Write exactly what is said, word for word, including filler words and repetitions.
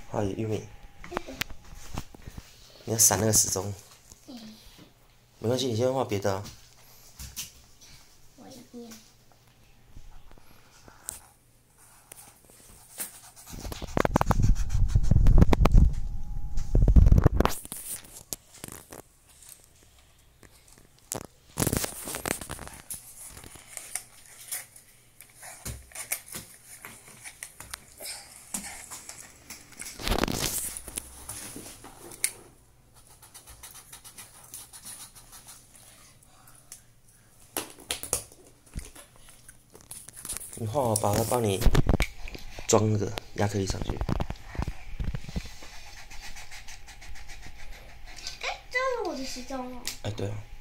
好，玉米，你要闪那个时钟。没关系，你先画别的啊。 我一边。 你画好，把它帮你装那个亚克力上去。 哎，这是我的时钟哦。 哎，对啊。